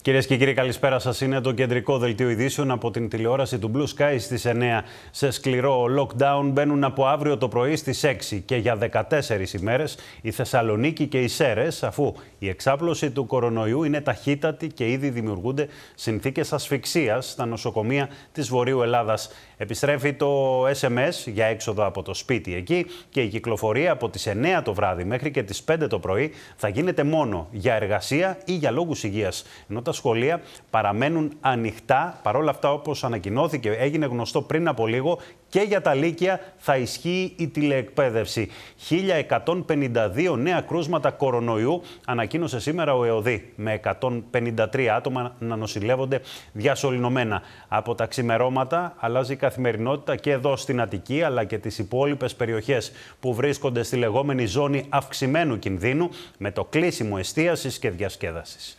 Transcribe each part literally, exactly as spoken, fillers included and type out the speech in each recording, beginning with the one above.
Κυρίες και κύριοι, καλησπέρα σας. Είναι το κεντρικό δελτίο ειδήσεων από την τηλεόραση του Blue Sky στις εννέα. Σε σκληρό lockdown μπαίνουν από αύριο το πρωί στις έξι και για δεκατέσσερις ημέρες η Θεσσαλονίκη και οι Σέρρες, αφού η εξάπλωση του κορονοϊού είναι ταχύτατη και ήδη δημιουργούνται συνθήκες ασφυξίας στα νοσοκομεία της Βορείου Ελλάδας. Επιστρέφει το ες εμ ες για έξοδο από το σπίτι εκεί και η κυκλοφορία από τις εννέα το βράδυ μέχρι και τις πέντε το πρωί θα γίνεται μόνο για εργασία ή για λόγους υγείας. Ενώ τα σχολεία παραμένουν ανοιχτά. Παρόλα αυτά, όπως ανακοινώθηκε, έγινε γνωστό πριν από λίγο, και για τα λύκεια θα ισχύει η τηλεεκπαίδευση. χίλια εκατόν πενήντα δύο νέα κρούσματα κορονοϊού ανακοίνωσε σήμερα ο ΕΟΔΗ, με εκατόν πενήντα τρία άτομα να νοσηλεύονται διασωληνωμένα. Από τα ξημερώματα αλλάζει η καθημερινότητα και εδώ στην Αττική, αλλά και τις υπόλοιπες περιοχές που βρίσκονται στη λεγόμενη ζώνη αυξημένου κινδύνου, με το κλείσιμο εστίασης και διασκέδασης.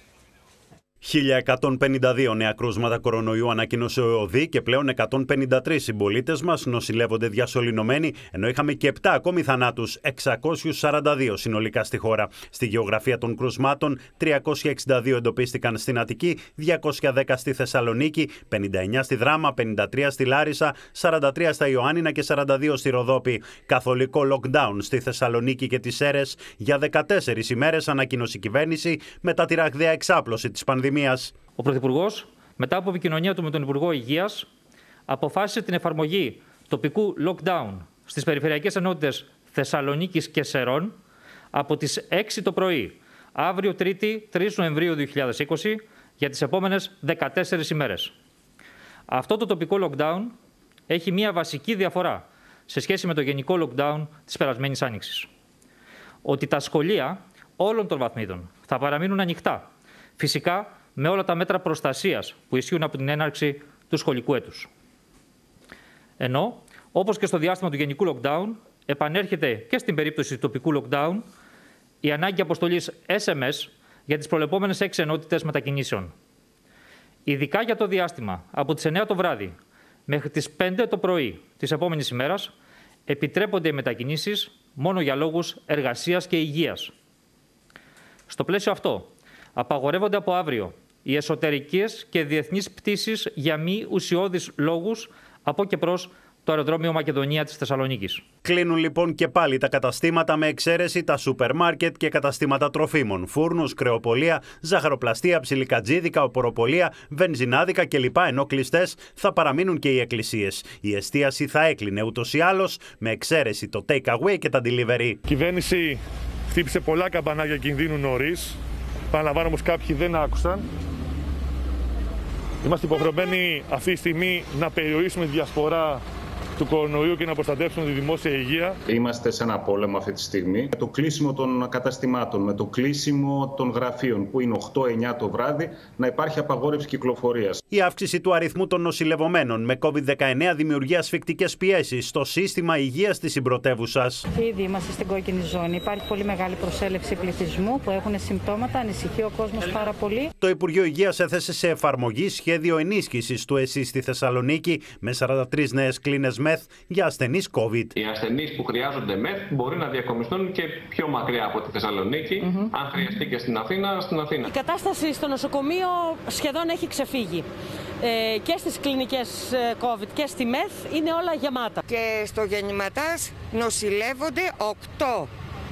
χίλια εκατόν πενήντα δύο νέα κρούσματα κορονοϊού ανακοίνωσε ο ΕΟΔΗ και πλέον εκατόν πενήντα τρεις συμπολίτες μας νοσηλεύονται διασωληνωμένοι, ενώ είχαμε και επτά ακόμη θανάτους, εξακόσιους σαράντα δύο συνολικά στη χώρα. Στη γεωγραφία των κρούσματων, τριακόσια εξήντα δύο εντοπίστηκαν στην Αττική, διακόσια δέκα στη Θεσσαλονίκη, πενήντα εννέα στη Δράμα, πενήντα τρία στη Λάρισα, σαράντα τρία στα Ιωάννινα και σαράντα δύο στη Ροδόπη. Καθολικό lockdown στη Θεσσαλονίκη και τις Σέρρες για δεκατέσσερις ημέρες ανακοίνωσε η κυβέρνηση μετά τη ραγδαία εξάπλωση της πανδημίας. Ο Πρωθυπουργός, μετά από επικοινωνία του με τον Υπουργό Υγείας, αποφάσισε την εφαρμογή τοπικού lockdown στις περιφερειακές ενότητες Θεσσαλονίκης και Σερών από τις έξι το πρωί, αύριο Τρίτη, τρεις Νοεμβρίου δύο χιλιάδες είκοσι, για τις επόμενες δεκατέσσερις ημέρες. Αυτό το τοπικό lockdown έχει μία βασική διαφορά σε σχέση με το γενικό lockdown της περασμένης Άνοιξης. Ότι τα σχολεία όλων των βαθμίδων θα παραμείνουν ανοιχτά. Φυσικά, με όλα τα μέτρα προστασίας που ισχύουν από την έναρξη του σχολικού έτους. Ενώ, όπως και στο διάστημα του γενικού lockdown, επανέρχεται και στην περίπτωση του τοπικού lockdown η ανάγκη αποστολής ες εμ ες για τις προβλεπόμενες έξι ενότητες μετακινήσεων. Ειδικά για το διάστημα από τις εννέα το βράδυ μέχρι τις πέντε το πρωί της επόμενης ημέρας, επιτρέπονται οι μετακινήσεις μόνο για λόγους εργασίας και υγείας. Στο πλαίσιο αυτό, απαγορεύονται από αύριο οι εσωτερικές και διεθνείς πτήσεις για μη ουσιώδεις λόγους από και προς το αεροδρόμιο Μακεδονία της Θεσσαλονίκης. Κλείνουν λοιπόν και πάλι τα καταστήματα, με εξαίρεση τα σούπερ μάρκετ και καταστήματα τροφίμων, φούρνους, κρεοπολία, ζαχαροπλαστεία, ψιλικατζίδικα, οποροπολία, βενζινάδικα κλπ. Ενώ κλειστές θα παραμείνουν και οι εκκλησίες. Η εστίαση θα έκλεινε ούτως ή άλλως, με εξαίρεση το take away και τα delivery. Η κυβέρνηση χτύπησε πολλά καμπανάκια κινδύνου νωρίς. Παραλαμβάνω όμως κάποιοι δεν άκουσαν. Είμαστε υποχρεωμένοι αυτή τη στιγμή να περιορίσουμε τη διασπορά του κορονοϊού και να προστατεύσουμε τη δημόσια υγεία. Είμαστε σε ένα πόλεμο αυτή τη στιγμή. Με το κλείσιμο των καταστημάτων, με το κλείσιμο των γραφείων, που είναι οκτώ εννέα το βράδυ, να υπάρχει απαγόρευση κυκλοφορίας. Η αύξηση του αριθμού των νοσηλευομένων με κόβιντ δεκαεννέα δημιουργεί ασφικτικές πιέσεις στο σύστημα υγείας της συμπρωτεύουσας. Ήδη είμαστε στην κόκκινη ζώνη. Υπάρχει πολύ μεγάλη προσέλευση πληθυσμού που έχουν συμπτώματα. Ανησυχεί ο κόσμος πάρα πολύ. Το Υπουργείο Υγείας έθεσε σε εφαρμογή σχέδιο ενίσχυσης του ΕΣΥ στη Θεσσαλονίκη με σαράντα τρεις νέες κλίνες μεθ για ασθενείς COVID. Οι ασθενείς που χρειάζονται μεθ μπορεί να διακομιστούν και πιο μακριά από τη Θεσσαλονίκη, mm-hmm. αν χρειαστεί και στην Αθήνα, στην Αθήνα. Η κατάσταση στο νοσοκομείο σχεδόν έχει ξεφύγει. Ε, και στις κλινικές COVID και στη μεθ είναι όλα γεμάτα. Και στο γεννηματάς νοσηλεύονται οκτώ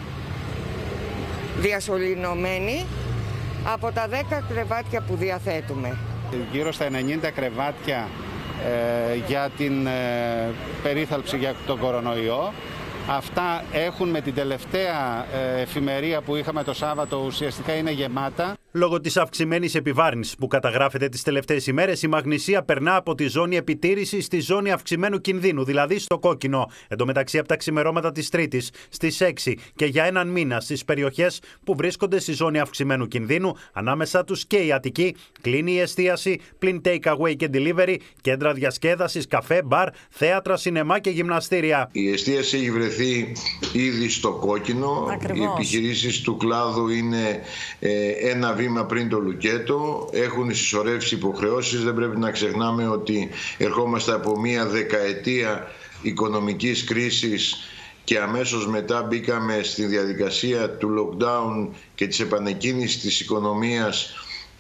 διασωληνωμένοι από τα δέκα κρεβάτια που διαθέτουμε. Γύρω στα ενενήντα κρεβάτια ε, για την ε, περίθαλψη για τον κορονοϊό. Αυτά έχουν με την τελευταία ε, εφημερία που είχαμε το Σάββατο ουσιαστικά είναι γεμάτα. Λόγω της αυξημένης επιβάρυνσης που καταγράφεται τις τελευταίες ημέρες, η Μαγνησία περνά από τη ζώνη επιτήρησης στη ζώνη αυξημένου κινδύνου, δηλαδή στο κόκκινο. Εν τω μεταξύ, από τα ξημερώματα της Τρίτης στις έξι και για έναν μήνα στις περιοχές που βρίσκονται στη ζώνη αυξημένου κινδύνου, ανάμεσά τους και η Αττική, κλείνει η εστίαση, πλην take away και delivery, κέντρα διασκέδασης, καφέ, μπαρ, θέατρα, σινεμά και γυμναστήρια. Η εστίαση έχει βρεθεί ήδη στο κόκκινο. Ακριβώς. Οι επιχειρήσεις του κλάδου είναι ε, ένα βήμα πριν το λουκέτο, έχουν συσσωρεύσει υποχρεώσεις. Δεν πρέπει να ξεχνάμε ότι ερχόμαστε από μία δεκαετία οικονομικής κρίσης και αμέσως μετά μπήκαμε στη διαδικασία του lockdown και της επανεκκίνησης της οικονομίας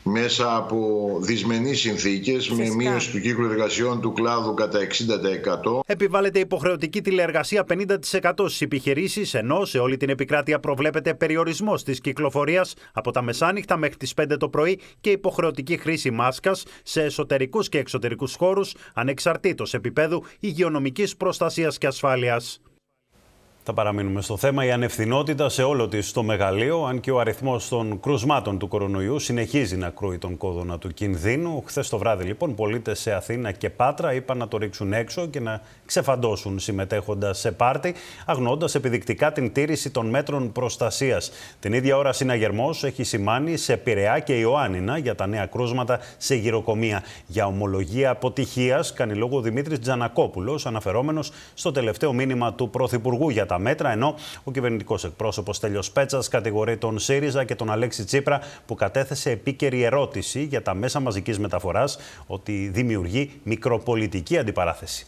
μέσα από δυσμενείς συνθήκες, με μείωση του κύκλου εργασιών του κλάδου κατά εξήντα τοις εκατό. Επιβάλλεται υποχρεωτική τηλεεργασία πενήντα τοις εκατό στις επιχειρήσεις, ενώ σε όλη την επικράτεια προβλέπεται περιορισμός της κυκλοφορίας από τα μεσάνυχτα μέχρι τις πέντε το πρωί και υποχρεωτική χρήση μάσκας σε εσωτερικούς και εξωτερικούς χώρους, ανεξαρτήτως επίπεδου υγειονομικής προστασίας και ασφάλειας. Θα παραμείνουμε στο θέμα. Η ανευθυνότητα σε όλο της το μεγαλείο, αν και ο αριθμός των κρουσμάτων του κορονοϊού συνεχίζει να κρούει τον κόδωνα του κινδύνου. Χθες το βράδυ, λοιπόν, πολίτες σε Αθήνα και Πάτρα είπαν να το ρίξουν έξω και να ξεφαντώσουν συμμετέχοντας σε πάρτι, αγνοώντας επιδεικτικά την τήρηση των μέτρων προστασίας. Την ίδια ώρα, συναγερμός έχει σημάνει σε Πειραιά και Ιωάννινα για τα νέα κρούσματα σε γυροκομεία. Για ομολογία αποτυχίας κάνει λόγο ο Δημήτρης Τζανακόπουλος, αναφερόμενος στο τελευταίο μήνυμα του Πρωθυπουργού για τα μέτρα, ενώ ο κυβερνητικός εκπρόσωπος Στέλιος Πέτσας κατηγορεί τον ΣΥΡΙΖΑ και τον Αλέξη Τσίπρα, που κατέθεσε επίκαιρη ερώτηση για τα μέσα μαζικής μεταφοράς, ότι δημιουργεί μικροπολιτική αντιπαράθεση.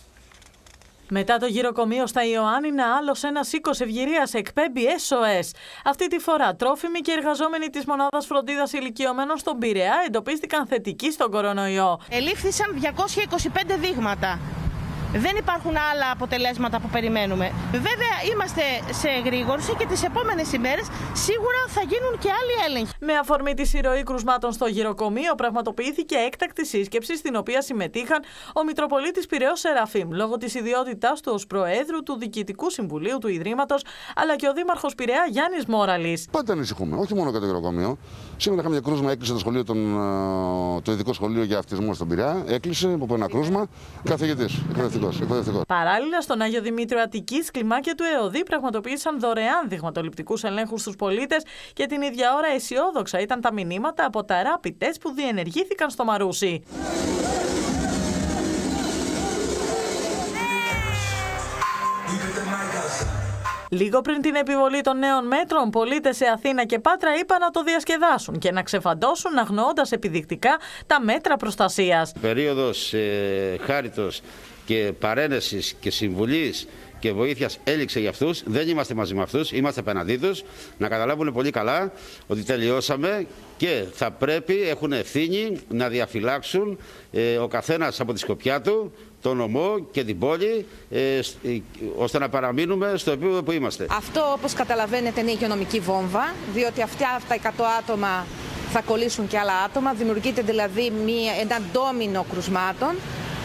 Μετά το γυροκομείο στα Ιωάννινα, άλλος ένας οίκος ευγυρίας εκπέμπει ες ο ες. Αυτή τη φορά, τρόφιμοι και εργαζόμενοι της μονάδας φροντίδας ηλικιωμένων στον Πειραιά εντοπίστηκαν θετικοί στον κορονοϊό. Ελήφθησαν διακόσια είκοσι πέντε δείγματα. Δεν υπάρχουν άλλα αποτελέσματα που περιμένουμε. Βέβαια, είμαστε σε εγρήγορση και τις επόμενες ημέρες σίγουρα θα γίνουν και άλλοι έλεγχοι. Με αφορμή τη συρροή κρουσμάτων στο γυροκομείο, πραγματοποιήθηκε έκτακτη σύσκεψη, στην οποία συμμετείχαν ο Μητροπολίτης Πειραιώς Σεραφείμ, λόγω της ιδιότητάς του ως Προέδρου του Διοικητικού Συμβουλίου του Ιδρύματος, αλλά και ο Δήμαρχος Πειραιά Γιάννης Μόραλης. Πάντα ανησυχούμε, όχι μόνο για το γυροκομείο. Σήμερα είχαμε μια κρούσμα, έκλεισε το, σχολείο, τον, το ειδικό σχολείο για αυτισμό στον Πειραιά. Έκλεισε από ένα κρούσμα. Καθηγητής, εκπαιδευτικός, εκπαιδευτικός. Παράλληλα, στον Άγιο Δημήτριο Αττικής, κλιμάκια του ΕΟΔΗ πραγματοποίησαν δωρεάν δειγματοληπτικούς ελέγχους στους πολίτες και την ίδια ώρα αισιόδοξα ήταν τα μηνύματα από τα rapid test που διενεργήθηκαν στο Μαρούσι. Λίγο πριν την επιβολή των νέων μέτρων, πολίτες σε Αθήνα και Πάτρα είπαν να το διασκεδάσουν και να ξεφαντώσουν, αγνοώντας επιδεικτικά τα μέτρα προστασίας. Περίοδος ε, χάριτος και παρένεσης και συμβουλής και βοήθειας έληξε για αυτούς. Δεν είμαστε μαζί με αυτούς, είμαστε απέναντί τους. Να καταλάβουν πολύ καλά ότι τελειώσαμε και θα πρέπει, έχουν ευθύνη να διαφυλάξουν ε, ο καθένας από τη σκοπιά του τον νομό και την πόλη, ε, ώστε να παραμείνουμε στο επίπεδο που είμαστε. Αυτό, όπως καταλαβαίνετε, είναι η υγειονομική βόμβα, διότι αυτά τα εκατό άτομα θα κολλήσουν και άλλα άτομα. Δημιουργείται δηλαδή μία, ένα ντόμινο κρουσμάτων,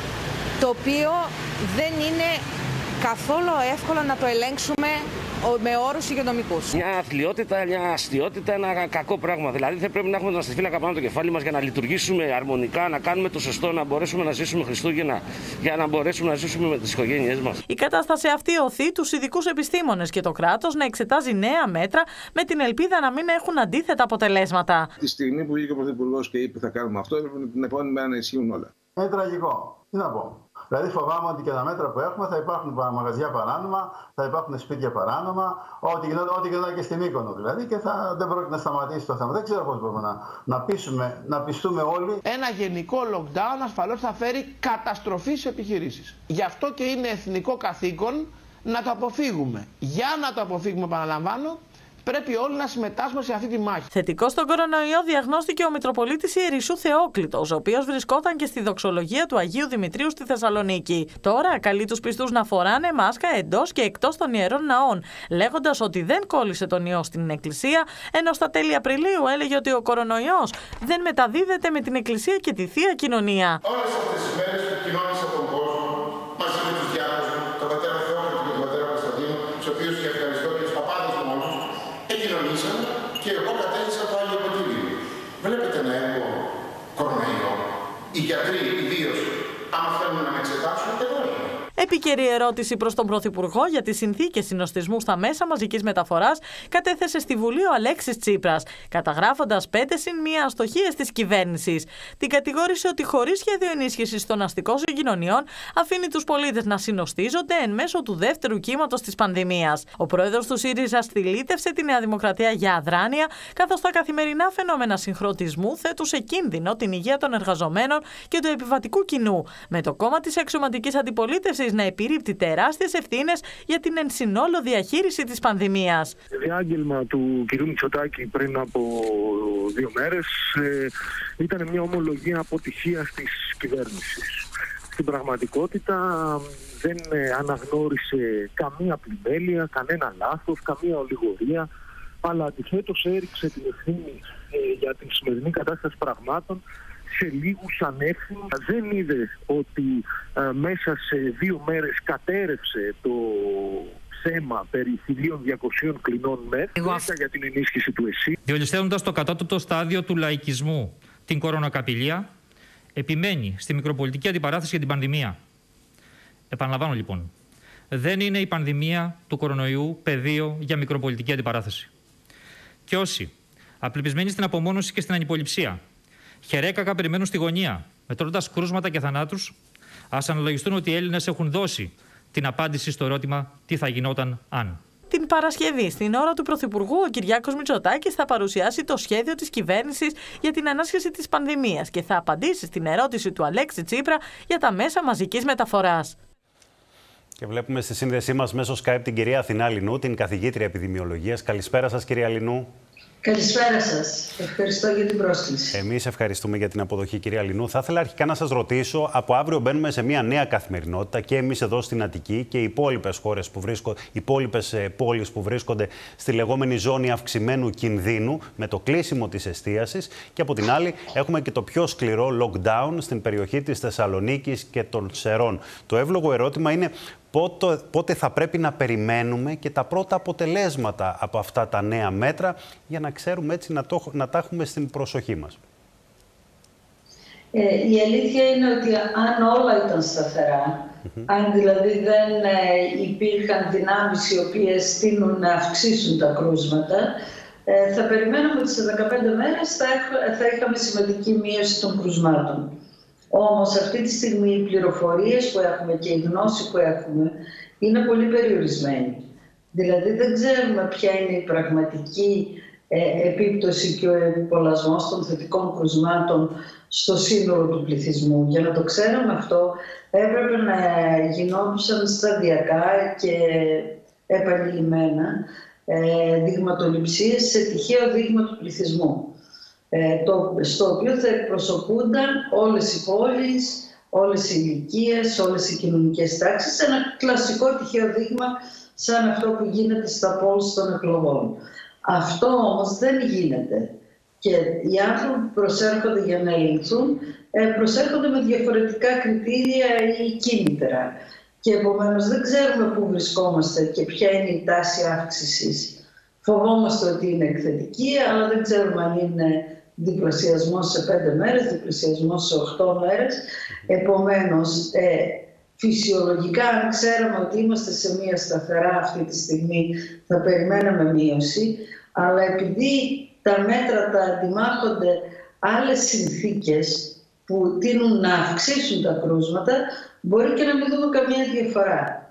το οποίο δεν είναι καθόλου εύκολο να το ελέγξουμε με όρους υγειονομικούς. Μια αθλειότητα, μια αστιότητα, ένα κακό πράγμα. Δηλαδή δεν πρέπει να έχουμε τον αστιφύλακα πάνω το κεφάλι μας για να λειτουργήσουμε αρμονικά, να κάνουμε το σωστό, να μπορέσουμε να ζήσουμε Χριστούγεννα, για να μπορέσουμε να ζήσουμε με τις οικογένειές μας. Η κατάσταση αυτή οθεί τους ειδικούς επιστήμονες και το κράτος να εξετάζει νέα μέτρα με την ελπίδα να μην έχουν αντίθετα αποτελέσματα. Τη στιγμή που βγήκε ο Πρωθυπουργός και είπε θα κάνουμε αυτό, έπρεπε την επόμενη μέρα να ισχύουν όλα. Είναι τραγικό. Τι να πω. Δηλαδή φοβάμαι ότι και τα μέτρα που έχουμε θα υπάρχουν μαγαζιά παράνομα, θα υπάρχουν σπίτια παράνομα, ό,τι γινόταν και στην Μύκονο δηλαδή, και θα, δεν πρόκειται να σταματήσει το θέμα. Δεν ξέρω πώς μπορούμε να, να, πείσουμε, να πιστούμε όλοι. Ένα γενικό lockdown ασφαλώς θα φέρει καταστροφή στις επιχειρήσεις. Γι' αυτό και είναι εθνικό καθήκον να το αποφύγουμε. Για να το αποφύγουμε, επαναλαμβάνω, πρέπει όλοι να συμμετάσχουμε σε αυτή τη μάχη. Θετικό στον κορονοϊό διαγνώστηκε ο Μητροπολίτης Ιερισσού Θεόκλητος, ο οποίος βρισκόταν και στη δοξολογία του Αγίου Δημητρίου στη Θεσσαλονίκη. Τώρα καλεί τους πιστούς να φοράνε μάσκα εντός και εκτός των ιερών ναών, λέγοντας ότι δεν κόλλησε τον ιό στην εκκλησία, ενώ στα τέλη Απριλίου έλεγε ότι ο κορονοϊός δεν μεταδίδεται με την εκκλησία και τη Θεία Κοινωνία. Όλες αυτές τις μέρες που κοινώνησα τον κόσμο μαζί με τους διάκονους, τον πατέρα Θεόκλητο και τον πατέρα Κωνσταντίνο, τους οποίους και ευχαριστώ και τους παπάδες του όλους, κοινωνήσαν και εγώ κατέληξα το Άγιο Ποτήρι. Βλέπετε να έχω κορονοϊό. Οι γιατροί ιδίως, άμα θέλουν να με εξετάσουν, εδώ είναι. Επίκαιρη ερώτηση προς τον Πρωθυπουργό για τις συνθήκες συνοστισμού στα μέσα μαζικής μεταφοράς κατέθεσε στη Βουλή ο Αλέξης Τσίπρας, καταγράφοντας πέντε συν μία αστοχίες της κυβέρνησης. Την κατηγόρησε ότι χωρίς σχέδιο ενίσχυσης των αστικών συγκοινωνιών αφήνει τους πολίτες να συνοστίζονται εν μέσω του δεύτερου κύματος της πανδημίας. Ο πρόεδρος του ΣΥΡΙΖΑ στυλίτευσε τη Νέα Δημοκρατία για αδράνεια, καθώς τα καθημερινά φαινόμενα συγχρονισμού θέτουν σε κίνδυνο την υγεία των εργαζομένων και του επιβατικού κοινού, με το κόμμα της αξιωματικής αντιπολίτευσης να επιρρύπτει τεράστιες ευθύνες για την εν συνόλο διαχείριση της πανδημίας. Διάγγελμα του κ. Μητσοτάκη πριν από δύο μέρες ε, ήταν μια ομολογία αποτυχίας της κυβέρνησης. Στην πραγματικότητα δεν αναγνώρισε καμία πλημέλεια, κανένα λάθος, καμία ολιγορία, αλλά αντιθέτως έριξε την ευθύνη ε, για την σημερινή κατάσταση πραγμάτων σε λίγους ανεύθυνους. Δεν είδε ότι ε, μέσα σε δύο μέρες κατέρευσε το θέμα περί χίλια διακοσίων κλινών ΜΕΘ για την ενίσχυση του ΕΣΥ. Διολυστεύοντας το κατώτατο στάδιο του λαϊκισμού την κορονακαπηλεία, επιμένει στη μικροπολιτική αντιπαράθεση για την πανδημία. Επαναλαμβάνω λοιπόν, δεν είναι η πανδημία του κορονοϊού πεδίο για μικροπολιτική αντιπαράθεση. Και όσοι, απελπισμένοι στην απομόνωση και στην ανυποληψία, χερέκακα περιμένουν στη γωνία, μετρώντας κρούσματα και θανάτους, ας αναλογιστούν ότι οι Έλληνες έχουν δώσει την απάντηση στο ερώτημα τι θα γινόταν αν. Την Παρασκευή, στην ώρα του Πρωθυπουργού, ο Κυριάκος Μητσοτάκης θα παρουσιάσει το σχέδιο της κυβέρνησης για την ανάσχεση της πανδημίας και θα απαντήσει στην ερώτηση του Αλέξη Τσίπρα για τα μέσα μαζικής μεταφοράς. Και βλέπουμε στη σύνδεσή μας μέσω Skype την κυρία Αθηνά Λινού, την καθηγήτρια επιδημιολογίας. Καλησπέρα σας, κυρία Λινού. Καλησπέρα σας. Ευχαριστώ για την πρόσκληση. Εμείς ευχαριστούμε για την αποδοχή, κυρία Λινού. Θα ήθελα αρχικά να σας ρωτήσω, από αύριο μπαίνουμε σε μια νέα καθημερινότητα και εμείς εδώ στην Αττική και οι υπόλοιπες χώρες που βρίσκονται, οι υπόλοιπες πόλεις που βρίσκονται στη λεγόμενη ζώνη αυξημένου κινδύνου με το κλείσιμο της εστίασης, και από την άλλη έχουμε και το πιο σκληρό lockdown στην περιοχή της Θεσσαλονίκης και των Σερών. Το εύλογο ερώτημα είναι πότε, πότε θα πρέπει να περιμένουμε και τα πρώτα αποτελέσματα από αυτά τα νέα μέτρα, για να ξέρουμε έτσι να, το, να τα έχουμε στην προσοχή μας. Ε, η αλήθεια είναι ότι αν όλα ήταν σταθερά, mm-hmm. αν δηλαδή δεν ε, υπήρχαν δυνάμεις οι οποίες στείνουν να αυξήσουν τα κρούσματα, ε, θα περιμέναμε ότι σε δεκαπέντε μέρες θα, έχ, θα είχαμε σημαντική μείωση των κρουσμάτων. Όμως αυτή τη στιγμή οι πληροφορίες που έχουμε και η γνώση που έχουμε είναι πολύ περιορισμένη. Δηλαδή δεν ξέρουμε ποια είναι η πραγματική ε, επίπτωση και ο επιπολασμός των θετικών κρουσμάτων στο σύνολο του πληθυσμού. Για να το ξέρουμε αυτό έπρεπε να γινόντουσαν σταδιακά και επανειλημμένα ε, δειγματοληψίες σε τυχαίο δείγμα του πληθυσμού. Ε, το, στο οποίο θα εκπροσωπούνταν όλες οι πόλεις, όλες οι ηλικίες, όλες οι κοινωνικές τάξεις, ένα κλασικό τυχαίο δείγμα σαν αυτό που γίνεται στα polls των εκλογών. Αυτό όμως δεν γίνεται και οι άνθρωποι που προσέρχονται για να ελεγχθούν ε, προσέρχονται με διαφορετικά κριτήρια ή κίνητρα και επομένως δεν ξέρουμε πού βρισκόμαστε και ποια είναι η τάση αύξησης. Φοβόμαστε ότι είναι εκθετική, αλλά δεν ξέρουμε αν είναι διπλασιασμός σε πέντε μέρες, διπλασιασμός σε οχτώ μέρες. Επομένως, ε, φυσιολογικά, αν ξέραμε ότι είμαστε σε μία σταθερά αυτή τη στιγμή, θα περιμέναμε μείωση. Αλλά επειδή τα μέτρα τα αντιμάχονται άλλες συνθήκες που τείνουν να αυξήσουν τα κρούσματα, μπορεί και να μην δούμε καμία διαφορά.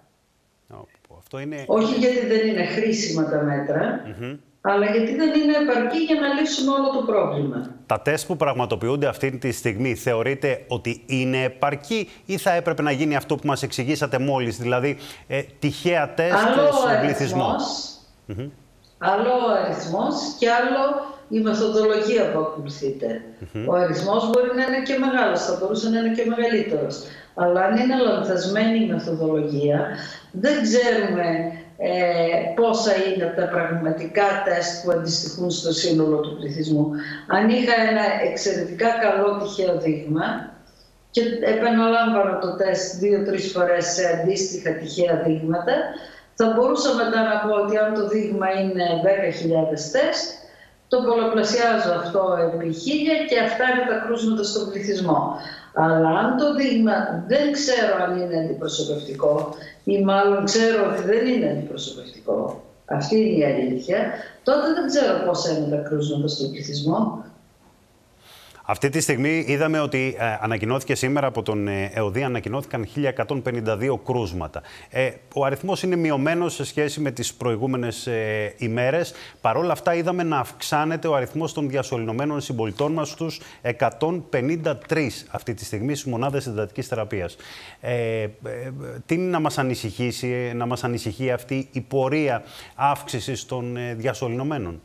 Αυτό είναι... Όχι γιατί δεν είναι χρήσιμα τα μέτρα, mm-hmm. αλλά γιατί δεν είναι επαρκή για να λύσουν όλο το πρόβλημα. Τα τεστ που πραγματοποιούνται αυτή τη στιγμή θεωρείτε ότι είναι επαρκή ή θα έπρεπε να γίνει αυτό που μας εξηγήσατε μόλις, δηλαδή ε, τυχαία τεστ στον πληθυσμό? Mm-hmm. Άλλο ο αριθμός και άλλο η μεθοδολογία που ακολουθείται. Mm-hmm. Ο αριθμός μπορεί να είναι και μεγάλος, θα μπορούσε να είναι και μεγαλύτερος. Αλλά αν είναι λανθασμένη η μεθοδολογία, δεν ξέρουμε ε, πόσα είναι τα πραγματικά τεστ που αντιστοιχούν στο σύνολο του πληθυσμού. Αν είχα ένα εξαιρετικά καλό τυχαίο δείγμα και επαναλάμβανα το τεστ δύο-τρεις φορές σε αντίστοιχα τυχαία δείγματα, θα μπορούσα μετά να πω ότι αν το δείγμα είναι δέκα χιλιάδες τεστ, το πολλαπλασιάζω αυτό επί χίλια και αυτά είναι τα κρούσματα στον πληθυσμό. Αλλά αν το δείγμα δεν ξέρω αν είναι αντιπροσωπευτικό ή μάλλον ξέρω ότι δεν είναι αντιπροσωπευτικό, αυτή είναι η αλήθεια, τότε δεν ξέρω πόσα είναι τα κρούσματα στον πληθυσμό. Αυτή τη στιγμή είδαμε ότι ε, ανακοινώθηκε σήμερα από τον ε, ΕΟΔΗ, ανακοινώθηκαν χίλια εκατόν πενήντα δύο κρούσματα. Ε, ο αριθμός είναι μειωμένος σε σχέση με τις προηγούμενες ε, ημέρες. Παρ' όλα αυτά είδαμε να αυξάνεται ο αριθμός των διασωληνωμένων συμπολιτών μας στους εκατόν πενήντα τρεις αυτή τη στιγμή στις μονάδες εντατικής θεραπείας. Ε, ε, τι είναι να μας ανησυχήσει, να μας ανησυχεί αυτή η πορεία αύξησης των ε, διασωληνωμένων?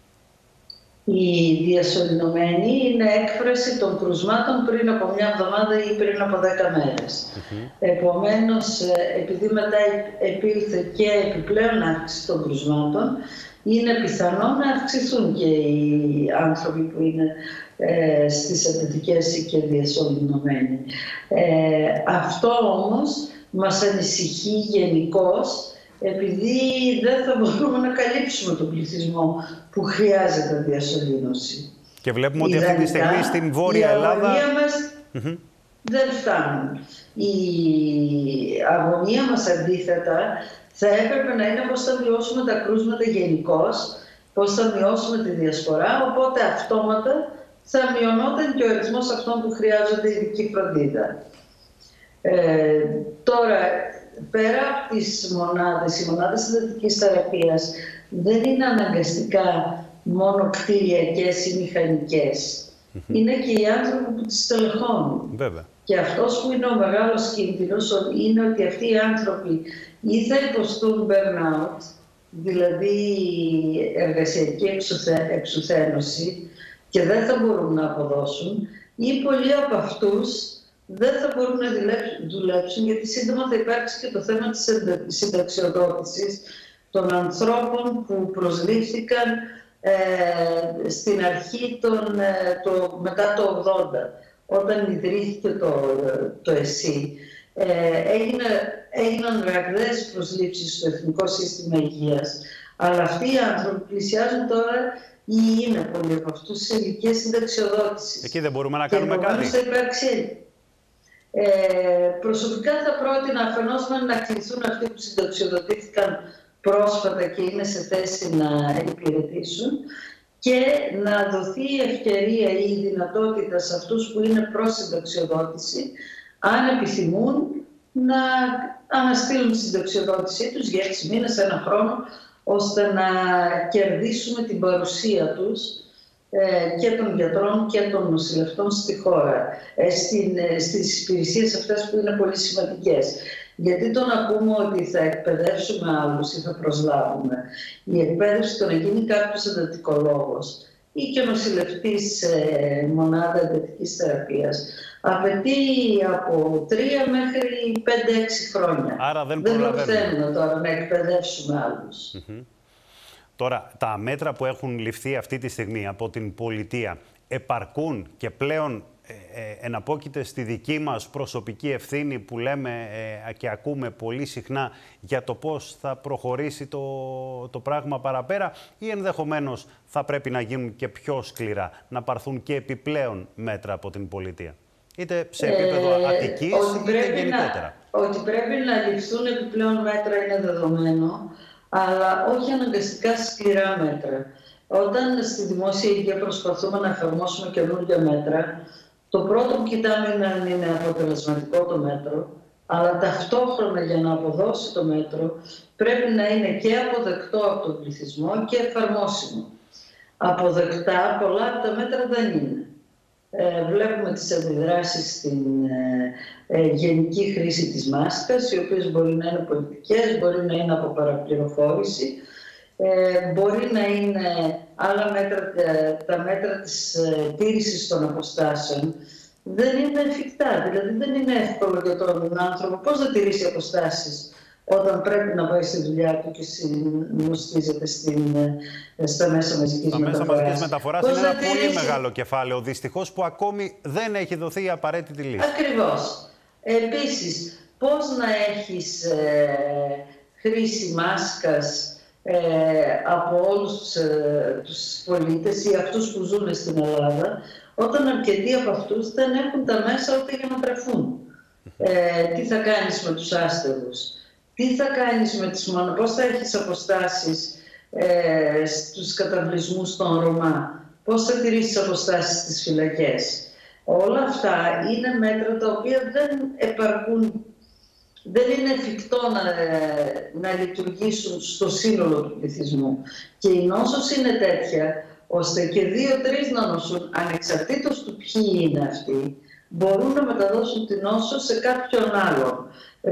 Οι διασωληνωμένοι είναι έκφραση των κρουσμάτων πριν από μια εβδομάδα ή πριν από δέκα μέρες. Mm-hmm. Επομένως, επειδή μετά επήλθε και επιπλέον αύξηση των κρουσμάτων, είναι πιθανό να αυξηθούν και οι άνθρωποι που είναι ε, στις εντατικές και διασωληνωμένοι. Ε, αυτό όμως μας ανησυχεί γενικώς, επειδή δεν θα μπορούμε να καλύψουμε τον πληθυσμό που χρειάζεται διασωλήνωση. Και βλέπουμε ότι αυτή τη στιγμή στην Βόρεια Ελλάδα... Η αγωνία μας mm-hmm. δεν φτάνουν. Η αγωνία μας αντίθετα θα έπρεπε να είναι πώς θα μειώσουμε τα κρούσματα γενικώς, πώς θα μειώσουμε τη διασπορά, οπότε αυτόματα θα μειωνόταν και ο αριθμός αυτών που χρειάζονται ειδική φροντίδα. Ε, τώρα, πέρα από τις μονάδες, οι μονάδες εντατικής θεραπείας δεν είναι αναγκαστικά μόνο κτηριακές ή μηχανικές. Mm-hmm. Είναι και οι άνθρωποι που τις στελεχώνουν. Βέβαια. Και αυτός που είναι ο μεγάλος κίνδυνος είναι ότι αυτοί οι άνθρωποι ή θα υποστούν burnout, δηλαδή εργασιακή εξουθε, εξουθένωση, και δεν θα μπορούν να αποδώσουν, ή πολλοί από αυτούς δεν θα μπορούν να δουλέψουν, γιατί σύντομα θα υπάρξει και το θέμα της συνταξιοδότησης των ανθρώπων που προσλήφθηκαν ε, στην αρχή των, ε, το, μετά το ογδόντα, όταν ιδρύθηκε το, το ΕΣΥ. Ε, έγινε, έγιναν ραγδαίες προσλήψεις στο Εθνικό Σύστημα Υγείας, αλλά αυτοί οι άνθρωποι πλησιάζουν τώρα ή είναι πολλοί από αυτούς σε ηλικία συνταξιοδότησης. Εκεί δεν μπορούμε να κάνουμε κάτι. Θα υπάρξει. Ε, προσωπικά θα πρότεινα αφενός να κληθούν αυτοί που συνταξιοδοτήθηκαν πρόσφατα και είναι σε θέση να υπηρετήσουν, και να δοθεί η ευκαιρία ή η δυνατότητα σε αυτούς που είναι προς συνταξιοδότηση, αν επιθυμούν, να αναστείλουν τη συνταξιοδότησή τους για έξι μήνες, ένα χρόνο, ώστε να κερδίσουμε την παρουσία τους και των γιατρών και των νοσηλευτών στη χώρα, στην, στις υπηρεσίες αυτές που είναι πολύ σημαντικές. Γιατί τον ακούμε ότι θα εκπαιδεύσουμε άλλους ή θα προσλάβουμε. Η εκπαίδευση, το να γίνει κάποιος εντατικολόγος ή και νοσηλευτής σε μονάδα εντατικής θεραπείας, απαιτεί από τρία μέχρι πέντε έξι χρόνια. Άρα δεν δεν προλαβαίνουμε τώρα να εκπαιδεύσουμε άλλους. Mm-hmm. Τώρα, τα μέτρα που έχουν ληφθεί αυτή τη στιγμή από την πολιτεία επαρκούν και πλέον ε, ε, εναπόκειται στη δική μας προσωπική ευθύνη που λέμε ε, και ακούμε πολύ συχνά για το πώς θα προχωρήσει το, το πράγμα παραπέρα, ή ενδεχομένως θα πρέπει να γίνουν και πιο σκληρά, να πάρθουν και επιπλέον μέτρα από την πολιτεία, είτε σε επίπεδο ε, Αττικής είτε γενικότερα? Να, ότι πρέπει να ληφθούν επιπλέον μέτρα είναι δεδομένο, αλλά όχι αναγκαστικά σκληρά μέτρα. Όταν στη δημόσια υγεία προσπαθούμε να εφαρμόσουμε καινούργια μέτρα, το πρώτο που κοιτάμε είναι αν είναι αποτελεσματικό το μέτρο, αλλά ταυτόχρονα για να αποδώσει το μέτρο πρέπει να είναι και αποδεκτό από τον πληθυσμό και εφαρμόσιμο. Αποδεκτά πολλά από τα μέτρα δεν είναι. Ε, βλέπουμε τις αντιδράσεις στην ε, ε, γενική χρήση της μάσκας, οι οποίες μπορεί να είναι πολιτικές, μπορεί να είναι από παραπληροφόρηση, ε, μπορεί να είναι άλλα μέτρα, τα μέτρα της ε, τήρησης των αποστάσεων. Δεν είναι εφικτά, δηλαδή δεν είναι εύκολο για τον άνθρωπο πώς να τηρήσει αποστάσεις όταν πρέπει να πάει στη δουλειά του και συνοστίζεται στην, στα μέσα μαζικής μεταφοράς. Τα μέσα μαζικής μεταφοράς είναι ένα τηρήσει... πολύ μεγάλο κεφάλαιο, δυστυχώς, που ακόμη δεν έχει δοθεί η απαραίτητη λύση. Ακριβώς. Επίσης, πώς να έχεις ε, χρήση μάσκας ε, από όλους τους, ε, τους πολίτες ή αυτούς που ζουν στην Ελλάδα, όταν αρκετοί από αυτούς δεν έχουν τα μέσα ούτε για να τρεφούν. Ε, τι θα κάνεις με τους άστεγους? Τι θα κάνεις με τις μόνο, πώς θα έχεις αποστάσεις ε, στους καταβλισμούς των Ρωμά? πώς θα τηρείς τις αποστάσεις στις φυλακές. Όλα αυτά είναι μέτρα τα οποία δεν επαρκούν, δεν είναι εφικτό να, να λειτουργήσουν στο σύνολο του πληθυσμού. Και η νόσος είναι τέτοια, ώστε και δύο-τρεις να νοσούν, ανεξαρτήτως του ποιοι είναι αυτοί, μπορούν να μεταδώσουν την νόσο σε κάποιον άλλον.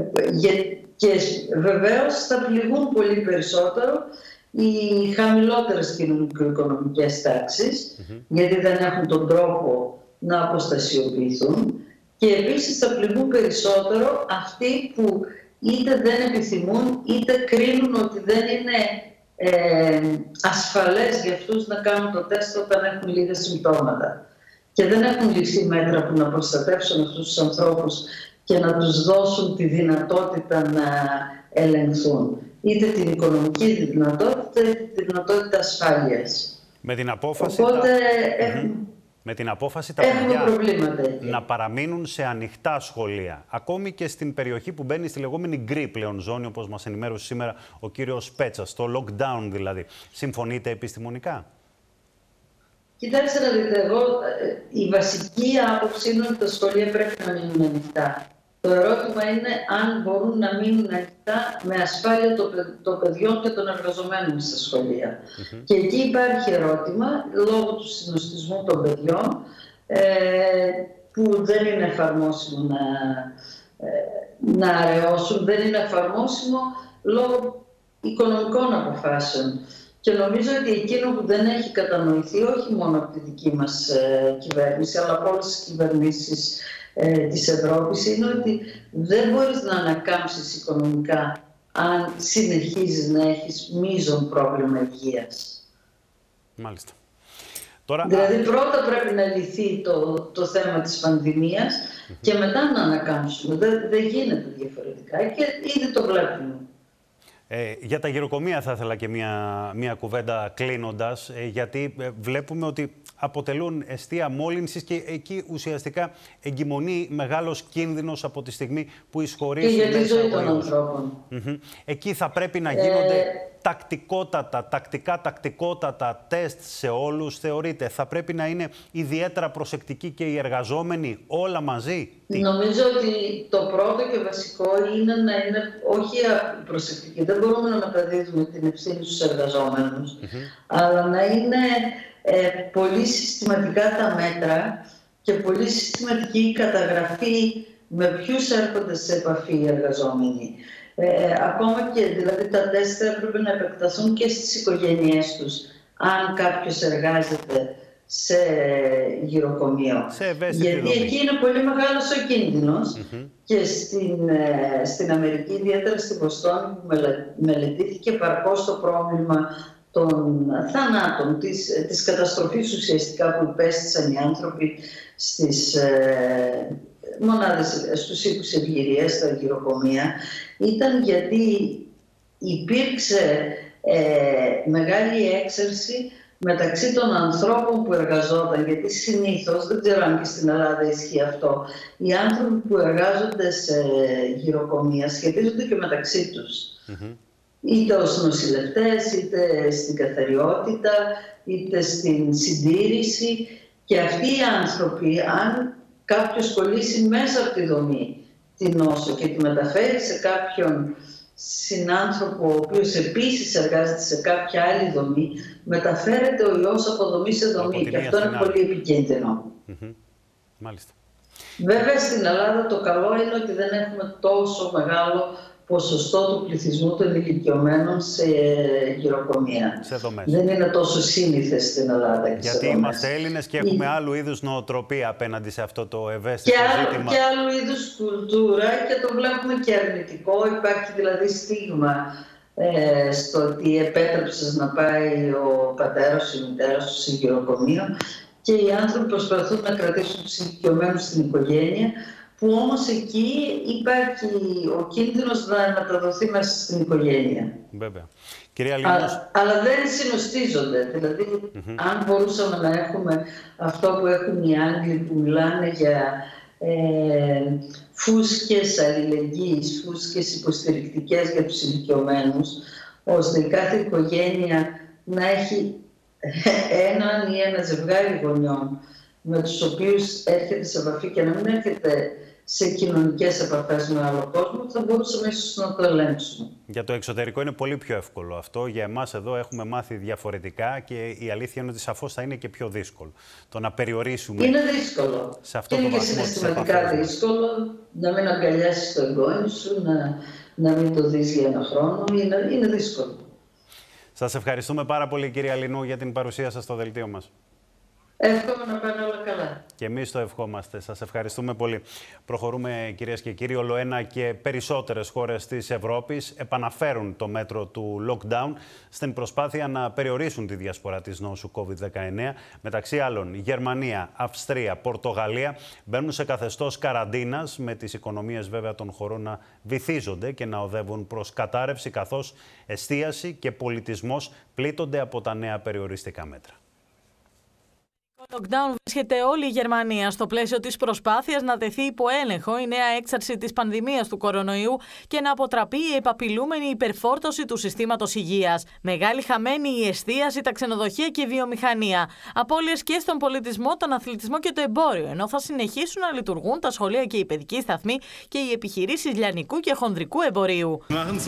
Και βεβαίως θα πληγούν πολύ περισσότερο οι χαμηλότερες κοινωνικο-οικονομικές τάξεις, mm-hmm. γιατί δεν έχουν τον τρόπο να αποστασιοποιηθούν, και επίσης θα πληγούν περισσότερο αυτοί που είτε δεν επιθυμούν είτε κρίνουν ότι δεν είναι ε, ασφαλές για αυτούς να κάνουν το τεστ όταν έχουν λίγα συμπτώματα. Και δεν έχουν ληφθεί μέτρα που να προστατεύσουν αυτούς τους ανθρώπους και να τους δώσουν τη δυνατότητα να ελεγχθούν. Είτε την οικονομική δυνατότητα, είτε τη δυνατότητα ασφάλειας. Με την απόφαση, Οπότε, τα... έχουμε... Με την απόφαση τα παιδιά προβλήματα να παραμείνουν σε ανοιχτά σχολεία, ακόμη και στην περιοχή που μπαίνει στη λεγόμενη γκρι πλέον ζώνη, όπως μας ενημέρωσε σήμερα ο κύριος Πέτσας, στο lockdown δηλαδή. Συμφωνείτε επιστημονικά? Κοιτάξτε να δείτε, εγώ η βασική άποψη είναι ότι τα σχολεία πρέπει να μείνουν ανοιχτά. Το ερώτημα είναι αν μπορούν να μείνουν ανοιχτά με ασφάλεια των παιδιών και των εργαζομένων στα σχολεία. Mm-hmm. Και εκεί υπάρχει ερώτημα, λόγω του συνοστισμού των παιδιών, ε, που δεν είναι εφαρμόσιμο να, ε, να αραιώσουν, δεν είναι εφαρμόσιμο λόγω οικονομικών αποφάσεων. Και νομίζω ότι εκείνο που δεν έχει κατανοηθεί, όχι μόνο από τη δική μας ε, κυβέρνηση, αλλά από όλες τις κυβερνήσεις ε, της Ευρώπης, είναι ότι δεν μπορείς να ανακάμψεις οικονομικά αν συνεχίζεις να έχεις μείζον πρόβλημα υγείας. Μάλιστα. Τώρα... Δηλαδή πρώτα πρέπει να λυθεί το, το θέμα της πανδημίας mm-hmm. και μετά να ανακάμψουμε. Δεν, δεν γίνεται διαφορετικά και ήδη το βλέπουμε. Ε, για τα γυροκομεία θα ήθελα και μία, μία κουβέντα κλείνοντας, ε, γιατί ε, βλέπουμε ότι αποτελούν εστία μόλυνσης και εκεί ουσιαστικά εγκυμονεί μεγάλος κίνδυνος από τη στιγμή που εισχωρήσει. Και για τη ζωή των ανθρώπων. Mm-hmm. Εκεί θα πρέπει να γίνονται ε... τακτικότατα, τακτικά τακτικότατα τεστ σε όλους, θεωρείτε? Θα πρέπει να είναι ιδιαίτερα προσεκτικοί και οι εργαζόμενοι όλα μαζί? Νομίζω ότι το πρώτο και βασικό είναι να είναι όχι προσεκτικοί. Δεν μπορούμε να μεταδίδουμε την ευθύνη στους εργαζόμενους, mm-hmm. αλλά να είναι ε, πολύ συστηματικά τα μέτρα και πολύ συστηματική η καταγραφή με ποιους έρχονται σε επαφή οι εργαζόμενοι. Ε, ακόμα και δηλαδή τα τεστ έπρεπε να επεκταθούν και στις οικογένειές τους, αν κάποιος εργάζεται σε γυροκομείο. Σε Γιατί δομή. εκεί είναι πολύ μεγάλος ο κίνδυνος mm-hmm. και στην, ε, στην Αμερική, ιδιαίτερα στην Βοστόνη, που μελε, μελετήθηκε παρκώς το πρόβλημα των θανάτων, της, της καταστροφής ουσιαστικά που υπέστησαν οι άνθρωποι στις ε, μονάδες, στους οίκους ευγυρίας, στα γυροκομεία, ήταν γιατί υπήρξε ε, μεγάλη έξαρση μεταξύ των ανθρώπων που εργαζόταν, γιατί συνήθως, δεν ξέρω αν και στην Ελλάδα ισχύει αυτό, οι άνθρωποι που εργάζονται σε γυροκομεία σχετίζονται και μεταξύ τους. Mm-hmm. Είτε ως νοσηλευτές, είτε στην καθαριότητα, είτε στην συντήρηση. Και αυτοί οι άνθρωποι, αν κάποιος κολλήσει μέσα από τη δομή την νόσο και τη μεταφέρει σε κάποιον συνάνθρωπο, ο οποίος επίσης εργάζεται σε κάποια άλλη δομή, μεταφέρεται ο ιός από δομή σε δομή και αυτό είναι πολύ επικίνδυνο. Mm-hmm. Μάλιστα. Βέβαια στην Ελλάδα το καλό είναι ότι δεν έχουμε τόσο μεγάλο ποσοστό του πληθυσμού των ηλικιωμένων σε γυροκομεία. Σε δομές. Δεν είναι τόσο σύνηθες στην Ελλάδα. Και γιατί σε είμαστε Έλληνες και έχουμε Η... άλλου είδους νοοτροπία απέναντι σε αυτό το ευαίσθητο και ζήτημα. Και άλλου είδους κουλτούρα και το βλέπουμε και αρνητικό. Υπάρχει δηλαδή στίγμα ε, στο ότι επέτρεψες να πάει ο πατέρας, η μητέρα σου σε γυροκομείο και οι άνθρωποι προσπαθούν να κρατήσουν τους ηλικιωμένους στην οικογένεια, που όμως εκεί υπάρχει ο κίνδυνος να μεταδοθεί μέσα στην οικογένεια. Βέβαια. Κυρία Λίμνος... Α, αλλά δεν συνοστίζονται. Δηλαδή, mm-hmm. αν μπορούσαμε να έχουμε αυτό που έχουν οι Άγγλοι που μιλάνε για ε, φούσκες αλληλεγγύης, φούσκες υποστηρικτικές για τους ηλικιωμένους, ώστε η κάθε οικογένεια να έχει έναν ή ένα ζευγάρι γονιών με τους οποίους έρχεται σε επαφή και να μην έρχεται σε κοινωνικές επαφές με άλλο κόσμο, θα μπορούσαμε ίσως να το ελέγξουμε. Για το εξωτερικό είναι πολύ πιο εύκολο αυτό. Για εμάς εδώ έχουμε μάθει διαφορετικά και η αλήθεια είναι ότι σαφώς θα είναι και πιο δύσκολο. Το να περιορίσουμε. Είναι δύσκολο. Σε αυτό είναι το και συναισθηματικά δύσκολο να μην αγκαλιάσεις το εγγόνι σου, να, να μην το δεις για ένα χρόνο. Είναι, είναι δύσκολο. Σας ευχαριστούμε πάρα πολύ, κυρία Λινού, για την παρουσία σας στο δελτίο μας. Εύχομαι να πάνε όλα καλά. Και εμείς το ευχόμαστε. Σας ευχαριστούμε πολύ. Προχωρούμε, κυρίες και κύριοι. Όλο ένα και περισσότερες χώρες της Ευρώπης επαναφέρουν το μέτρο του lockdown στην προσπάθεια να περιορίσουν τη διασπορά της νόσου κόβιντ δεκαεννέα. Μεταξύ άλλων, Γερμανία, Αυστρία, Πορτογαλία μπαίνουν σε καθεστώς καραντίνας, με τις οικονομίες βέβαια των χωρών να βυθίζονται και να οδεύουν προς κατάρρευση, καθώς εστίαση και πολιτισμός πλήττονται από τα νέα περιοριστικά μέτρα. Το lockdown βρίσκεται όλη η Γερμανία στο πλαίσιο της προσπάθειας να τεθεί υπό έλεγχο η νέα έξαρση της πανδημίας του κορονοϊού και να αποτραπεί η επαπειλούμενη υπερφόρτωση του συστήματος υγείας. Μεγάλη χαμένη η εστίαση, τα ξενοδοχεία και η βιομηχανία. Απώλειες και στον πολιτισμό, τον αθλητισμό και το εμπόριο, ενώ θα συνεχίσουν να λειτουργούν τα σχολεία και οι παιδικοί σταθμοί και οι επιχειρήσεις λιανικού και χονδρικού εμπορίου.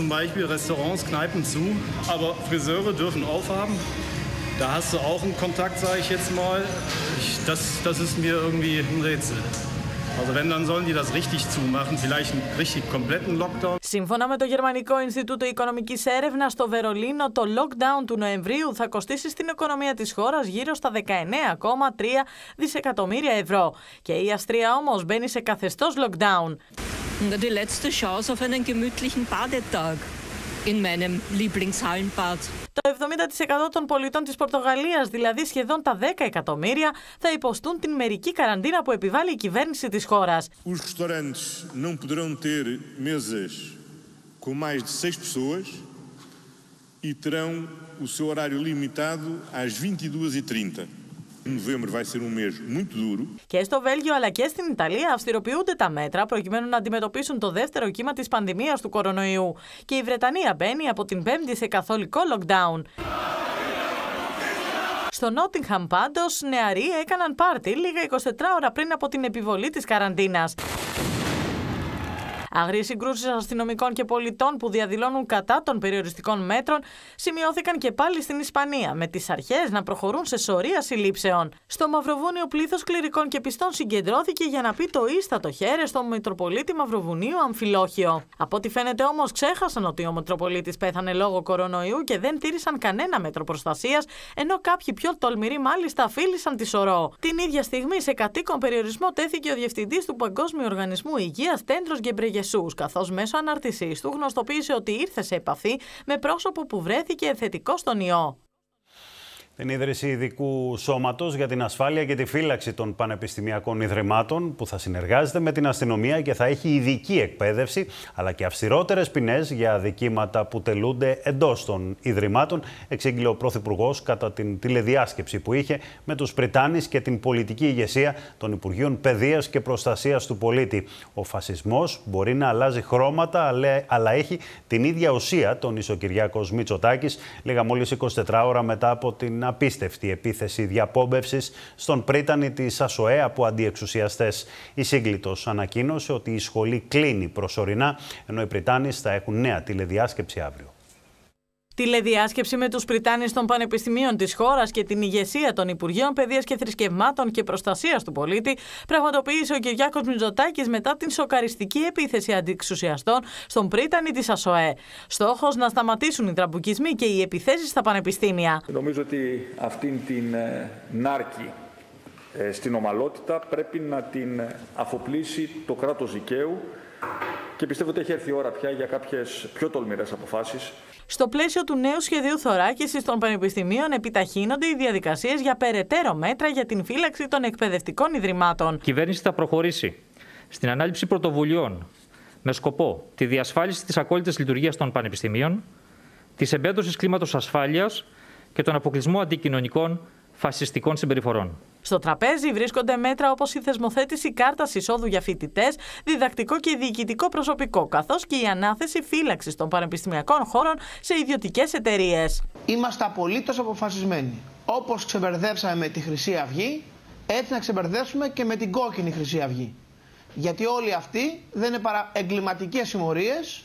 Da hast du auch einen Kontakt, sage ich jetzt mal. Ich, das, das ist mir irgendwie ein Rätsel. Also wenn, dann sollen die das richtig zumachen, vielleicht einen richtig kompletten Lockdown. Σύμφωνα με το Γερμανικό Ινστιτούτο Οικονομικής Έρευνας, στο Βερολίνο το lockdown του Νοεμβρίου θα κοστίσει στην οικονομία της χώρας γύρω στα δεκαεννέα κόμμα τρία δισεκατομμύρια ευρώ. Και η Αυστρία όμως μπαίνει σε καθεστώς lockdown. Die letzte Chance auf einen gemütlichen Badetag in meinem Lieblingshallenbad. Το εβδομήντα τοις εκατό των πολιτών της Πορτογαλίας, δηλαδή σχεδόν τα δέκα εκατομμύρια, θα υποστούν την μερική καραντίνα που επιβάλλει η κυβέρνηση της χώρας. Os restaurantes não poderão ter mesas com mais de seis pessoas e terão o seu horário limitado às vinte e duas e trinta. Novembro vai ser um mês muito duro. Και στο Βέλγιο αλλά και στην Ιταλία αυστηροποιούνται τα μέτρα προκειμένου να αντιμετωπίσουν το δεύτερο κύμα της πανδημίας του κορονοϊού. Και η Βρετανία μπαίνει από την Πέμπτη σε καθολικό lockdown. Στο Νότιγχαμ πάντως, νεαροί έκαναν πάρτι λίγα εικοσιτετρά ώρα πριν από την επιβολή της καραντίνας. Άγριες συγκρούσεις αστυνομικών και πολιτών που διαδηλώνουν κατά των περιοριστικών μέτρων σημειώθηκαν και πάλι στην Ισπανία, με τις αρχές να προχωρούν σε σωρία συλλήψεων. Στο Μαυροβούνιο, πλήθος κληρικών και πιστών συγκεντρώθηκε για να πει το ίστατο χέρι στον Μητροπολίτη Μαυροβουνίου Αμφιλόχιο. Από ό,τι φαίνεται όμως, ξέχασαν ότι ο Μητροπολίτης πέθανε λόγω κορονοϊού και δεν τήρησαν κανένα μέτρο προστασίας, ενώ κάποιοι πιο τολμηροί μάλιστα φίλησαν τη σωρό. Την ίδια στιγμή, σε κατοίκον περιορισμό τέθηκε ο διευθυντής του Παγκόσμιου Οργανισμού Υγείας, Τέντρος Γκεμπρεγεσούς, καθώς μέσω αναρτησής του γνωστοποίησε ότι ήρθε σε επαφή με πρόσωπο που βρέθηκε θετικό στον ιό. Την ίδρυση ειδικού σώματος για την ασφάλεια και τη φύλαξη των πανεπιστημιακών ιδρυμάτων, που θα συνεργάζεται με την αστυνομία και θα έχει ειδική εκπαίδευση, αλλά και αυστηρότερες ποινές για αδικήματα που τελούνται εντός των ιδρυμάτων, εξήγηλε ο Πρωθυπουργός κατά την τηλεδιάσκεψη που είχε με τους Πριτάνης και την πολιτική ηγεσία των Υπουργείων Παιδείας και Προστασίας του Πολίτη. Ο φασισμός μπορεί να αλλάζει χρώματα, αλλά έχει την ίδια ουσία, τόνισε ο Κυριάκος Μητσοτάκης, λίγα μόλις εικοσιτετρά ώρα μετά από την απίστευτη επίθεση διαπόμπευσης στον πρίτανη της ΑΣΟΕ από αντιεξουσιαστές. Η Σύγκλιτος ανακοίνωσε ότι η σχολή κλείνει προσωρινά, ενώ οι Πριτάνης θα έχουν νέα τηλεδιάσκεψη αύριο. Τηλεδιάσκεψη με τους Πριτάνης των Πανεπιστημίων της χώρας και την ηγεσία των Υπουργείων Παιδείας και Θρησκευμάτων και Προστασίας του Πολίτη πραγματοποίησε ο Κυριάκος Μητσοτάκης μετά την σοκαριστική επίθεση αντιεξουσιαστών στον πρίτανη της ΑΣΟΕ. Στόχος να σταματήσουν οι τραμπουκισμοί και οι επιθέσεις στα πανεπιστήμια. Νομίζω ότι αυτήν την νάρκη στην ομαλότητα πρέπει να την αφοπλίσει το κράτος δικαίου και πιστεύω ότι έχει έρθει η ώρα πια για κάποιες πιο τολμηρές αποφάσεις. Στο πλαίσιο του νέου σχεδίου θωράκισης των πανεπιστημίων επιταχύνονται οι διαδικασίες για περαιτέρω μέτρα για την φύλαξη των εκπαιδευτικών ιδρυμάτων. Η κυβέρνηση θα προχωρήσει στην ανάληψη πρωτοβουλειών με σκοπό τη διασφάλιση της ακόλουθης λειτουργίας των πανεπιστημίων, της εμπέδωσης κλίματος ασφάλειας και τον αποκλεισμό αντικοινωνικών φασιστικών συμπεριφορών. Στο τραπέζι βρίσκονται μέτρα όπως η θεσμοθέτηση κάρτας εισόδου για φοιτητές, διδακτικό και διοικητικό προσωπικό, καθώς και η ανάθεση φύλαξης των πανεπιστημιακών χώρων σε ιδιωτικές εταιρείες. Είμαστε απολύτως αποφασισμένοι Όπως ξεμπερδέψαμε με τη Χρυσή Αυγή, έτσι να ξεμπερδέψουμε και με την κόκκινη Χρυσή Αυγή. Γιατί όλοι αυτοί δεν είναι παρά εγκληματικές συμμορίες.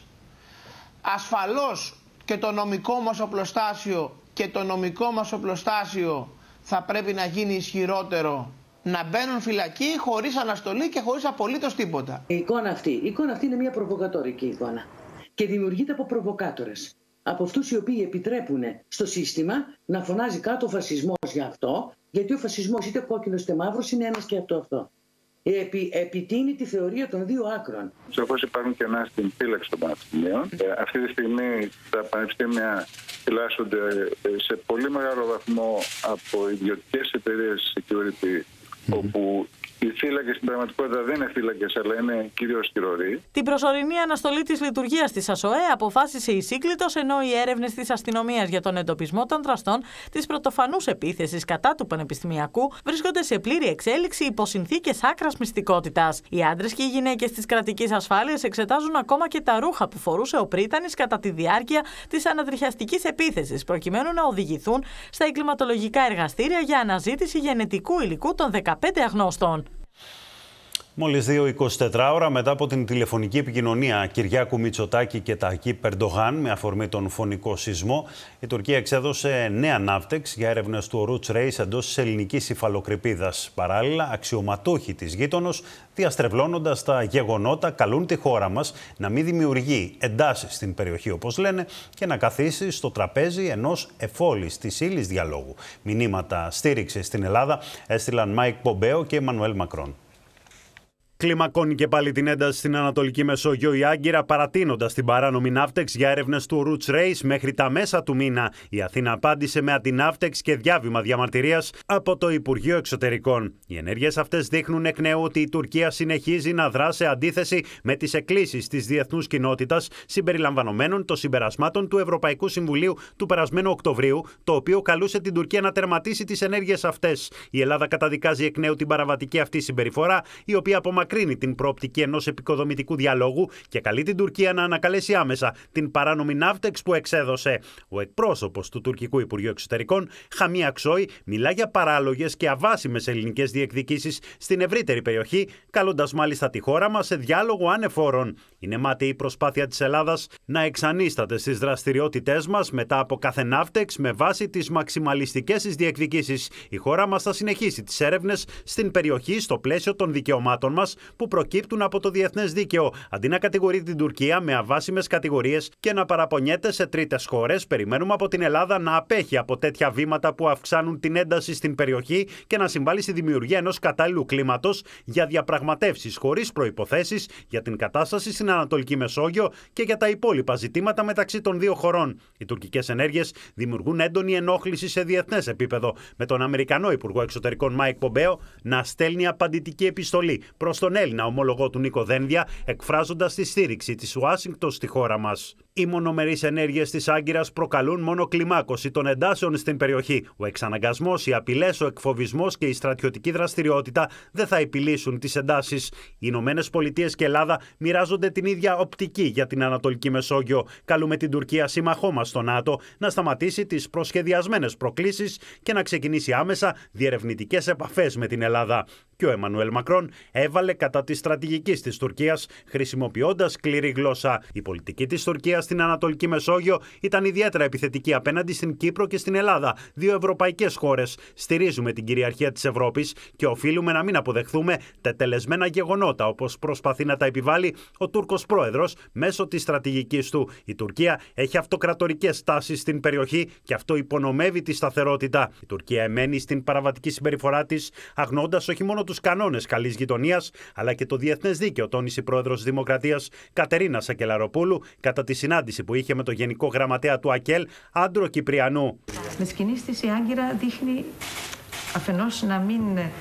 Ασφαλώς και το νομικό μας οπλοστάσιο και το νομικό μας οπλοστάσιο θα πρέπει να γίνει ισχυρότερο, να μπαίνουν φυλακοί χωρίς αναστολή και χωρίς απολύτως τίποτα. Η εικόνα αυτή, η εικόνα αυτή είναι μια προβοκατόρικη εικόνα και δημιουργείται από προβοκάτορες. Από αυτούς οι οποίοι επιτρέπουν στο σύστημα να φωνάζει κάτω ο φασισμός για αυτό, γιατί ο φασισμός είτε κόκκινος είτε μαύρος είναι ένας και αυτό αυτό. Επι, επιτείνει τη θεωρία των δύο άκρων. Σαφώς υπάρχουν κενά στην φύλαξη των πανεπιστημίων. Ε, αυτή τη στιγμή τα πανεπιστήμια φυλάσσονται σε πολύ μεγάλο βαθμό από ιδιωτικές εταιρείες security, mm-hmm. όπου οι φύλακες στην πραγματικότητα δεν είναι φύλακες, αλλά είναι κυρίως τυροροί. Την προσωρινή αναστολή της λειτουργίας της ΑΣΟΕ αποφάσισε η Σύγκλιτος, ενώ οι έρευνες της αστυνομίας για τον εντοπισμό των δραστών της πρωτοφανούς επίθεσης κατά του Πανεπιστημιακού βρίσκονται σε πλήρη εξέλιξη υπό συνθήκες άκρας μυστικότητας. Οι άντρες και οι γυναίκες της κρατικής ασφάλειας εξετάζουν ακόμα και τα ρούχα που φορούσε ο πρίτανης κατά τη διάρκεια της ανατριχιαστικής επίθεσης, προκειμένου να οδηγηθούν στα εγκληματολογικά εργαστήρια για αναζήτηση γενετικού υλικού των δεκαπέντε αγνώστων. Μόλις δύο εικοσιτέσσερις ώρα μετά από την τηλεφωνική επικοινωνία Κυριάκου Μητσοτάκη και Ταγί Ερντογάν με αφορμή τον φωνικό σεισμό, η Τουρκία εξέδωσε νέα ναύτεξ για έρευνες του Roots Race εντός της ελληνικής υφαλοκρηπίδας. Παράλληλα, αξιωματούχοι της γείτονος, διαστρεβλώνοντας τα γεγονότα, καλούν τη χώρα μας να μην δημιουργεί εντάσεις στην περιοχή, όπως λένε, και να καθίσει στο τραπέζι ενός εφόλης της ύλης διαλόγου. Μηνύματα στήριξης στην Ελλάδα έστειλαν Μάικ Πομπέο και Εμμανουέλ Μακρόν. Κλιμακώνει και πάλι την ένταση στην Ανατολική Μεσόγειο η Άγκυρα, παρατείνοντας την παράνομη ναύτεξ για έρευνες του Roots Race μέχρι τα μέσα του μήνα. Η Αθήνα απάντησε με αντιναύτεξ και διάβημα διαμαρτυρίας από το Υπουργείο Εξωτερικών. Οι ενέργειες αυτές δείχνουν εκ νέου ότι η Τουρκία συνεχίζει να δρά σε αντίθεση με τις εκκλήσεις της διεθνούς κοινότητας, συμπεριλαμβανομένων των συμπερασμάτων του Ευρωπαϊκού Συμβουλίου του περασμένου Οκτωβρίου, το οποίο καλούσε την Τουρκία να τερματίσει τις ενέργειες αυτές. Η Ελλάδα καταδικάζει εκ νέου την παραβατική αυτή συμπεριφορά, η οποία απομακρύνει την προοπτική ενός επικοδομητικού διαλόγου και καλεί την Τουρκία να ανακαλέσει άμεσα την παράνομη ναύτεξ που εξέδωσε. Ο εκπρόσωπος του τουρκικού Υπουργείου Εξωτερικών, Χαμί Αξόη, μιλά για παράλογες και αβάσιμες ελληνικές διεκδικήσεις στην ευρύτερη περιοχή, καλώντας μάλιστα τη χώρα μας σε διάλογο ανεφόρων. Είναι μάταιη η προσπάθεια της Ελλάδας να εξανίσταται στις δραστηριότητές μας μετά από κάθε ναύτεξ με βάση τις μαξιμαλιστικές της διεκδικήσεις. Η χώρα μας θα συνεχίσει τις έρευνες στην περιοχή στο πλαίσιο των δικαιωμάτων μας που προκύπτουν από το διεθνές δίκαιο, αντί να κατηγορεί την Τουρκία με αβάσιμες κατηγορίες και να παραπονιέται σε τρίτες χώρες. Περιμένουμε από την Ελλάδα να απέχει από τέτοια βήματα που αυξάνουν την ένταση στην περιοχή και να συμβάλλει στη δημιουργία ενός κατάλληλου κλίματος για διαπραγματεύσεις χωρίς προϋποθέσεις για την κατάσταση στην Ανατολική Μεσόγειο και για τα υπόλοιπα ζητήματα μεταξύ των δύο χωρών. Οι τουρκικές ενέργειες δημιουργούν έντονη ενόχληση σε διεθνές επίπεδο, με τον Αμερικανό Υπουργό Εξωτερικών Μάικ Πομπέο να στέλνει απαντητική επιστολή προς τον Έλληνα ομολογό του Νίκο Δένδια, εκφράζοντας τη στήριξη της Ουάσιγκτον στη χώρα μας. Οι μονομερείς ενέργειες της Άγκυρας προκαλούν μόνο κλιμάκωση των εντάσεων στην περιοχή. Ο εξαναγκασμός, οι απειλές, ο εκφοβισμός και η στρατιωτική δραστηριότητα δεν θα επιλύσουν τις εντάσεις. Οι Ηνωμένες Πολιτείες και Ελλάδα μοιράζονται την ίδια οπτική για την Ανατολική Μεσόγειο. Καλούμε την Τουρκία, σύμμαχό μας στο ΝΑΤΟ, να σταματήσει τις προσχεδιασμένες προκλήσεις και να ξεκινήσει άμεσα διερευνητικές επαφές με την Ελλάδα. Και ο Εμμανουέλ Μακρόν έβαλε κατά της στρατηγικής της Τουρκίας, χρησιμοποιώντας σκληρή γλώσσα. Η πολιτική της Τουρκίας στην Ανατολική Μεσόγειο ήταν ιδιαίτερα επιθετική απέναντι στην Κύπρο και στην Ελλάδα, δύο ευρωπαϊκές χώρες. Στηρίζουμε την κυριαρχία της Ευρώπης και οφείλουμε να μην αποδεχθούμε τετελεσμένα γεγονότα, όπως προσπαθεί να τα επιβάλλει ο Τούρκος πρόεδρος μέσω της στρατηγικής του. Η Τουρκία έχει αυτοκρατορικές τάσεις στην περιοχή και αυτό υπονομεύει τη σταθερότητα. Η Τουρκία εμένει στην παραβατική συμπεριφορά της, αγνοώντας όχι μόνο τους κανόνες καλής γειτονίας, αλλά και το διεθνές δίκαιο, τόνισε η πρόεδρος της Δημοκρατίας Κατερίνα Σακελαροπούλου κατά τη συνάντηση που είχε με το Γενικό Γραμματέα του ΑΚΕΛ, Άντρο Κυπριανού. Με σκηνής της η Άγκυρα δείχνει αφενός να μην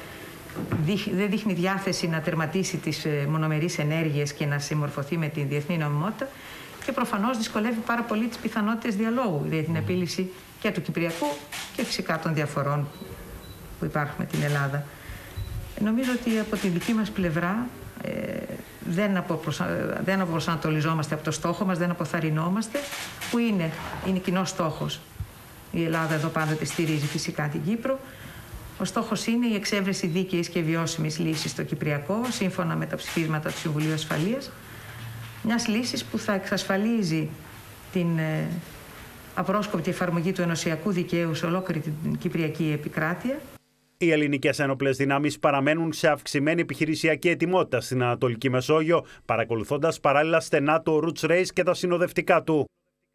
δεν δείχνει διάθεση να τερματίσει τις μονομερείς ενέργειες και να συμμορφωθεί με την διεθνή νομιμότητα και προφανώς δυσκολεύει πάρα πολύ τις πιθανότητες διαλόγου για την επίλυση και του Κυπριακού και φυσικά των διαφορών που υπάρχουν με την Ελλάδα. Νομίζω ότι από τη δική μας πλευρά ε, δεν, αποπροσα... δεν αποπροσανατολιζόμαστε από το στόχο μας, δεν αποθαρρυνόμαστε, που είναι, είναι κοινός στόχος Η Ελλάδα εδώ πάντοτε στηρίζει φυσικά την Κύπρο. Ο στόχος είναι η εξέβρεση δίκαιης και βιώσιμης λύσης στο Κυπριακό, σύμφωνα με τα ψηφίσματα του Συμβουλίου Ασφαλείας. Μιας λύσης που θα εξασφαλίζει την ε, απρόσκοπτη εφαρμογή του ενωσιακού δικαίου σε ολόκληρη την Κυπριακή επικράτεια. Οι ελληνικές ένοπλες δυνάμεις παραμένουν σε αυξημένη επιχειρησιακή ετοιμότητα στην Ανατολική Μεσόγειο, παρακολουθώντας παράλληλα στενά το Roots Race και τα συνοδευτικά του.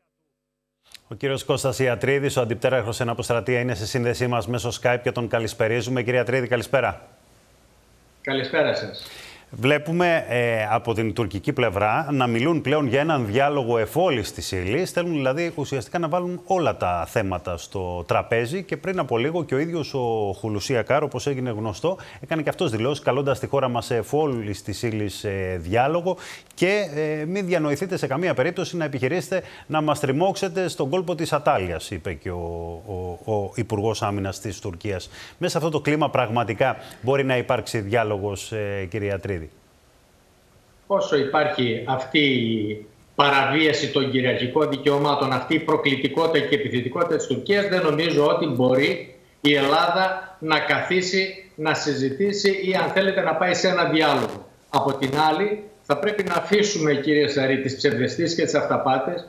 Ο κύριος Κώστας Ιατρίδης, ο αντιπτέραρχος εν αποστρατεία, είναι σε σύνδεσή μας μέσω Skype και τον καλησπερίζουμε. Κύριε Ιατρίδη, καλησπέρα. Καλησπέρα σας. Βλέπουμε ε, από την τουρκική πλευρά να μιλούν πλέον για έναν διάλογο εφόλης της ύλης. Θέλουν δηλαδή ουσιαστικά να βάλουν όλα τα θέματα στο τραπέζι και πριν από λίγο και ο ίδιος ο Χουλουσί Ακάρ, όπως έγινε γνωστό, έκανε και αυτός δηλώσεις καλώντας τη χώρα μας σε εφόλης της ύλης ε, διάλογο και ε, μην διανοηθείτε σε καμία περίπτωση να επιχειρήσετε να μας τριμώξετε στον κόλπο της Ατάλειας, είπε και ο, ο, ο Υπουργός Άμυνας της Τουρκίας. Μέσα σε αυτό το κλίμα πραγματικά μπορεί να υπάρξει διάλογος, ε, κύριε Ιατρίδη? Όσο υπάρχει αυτή η παραβίαση των κυριαρχικών δικαιωμάτων, αυτή η προκλητικότητα και επιθετικότητα της Τουρκίας, δεν νομίζω ότι μπορεί η Ελλάδα να καθίσει, να συζητήσει ή αν θέλετε να πάει σε ένα διάλογο. Από την άλλη, θα πρέπει να αφήσουμε, κύριε Σαρή, τις ψευδεστήσεις και τις αυταπάτες,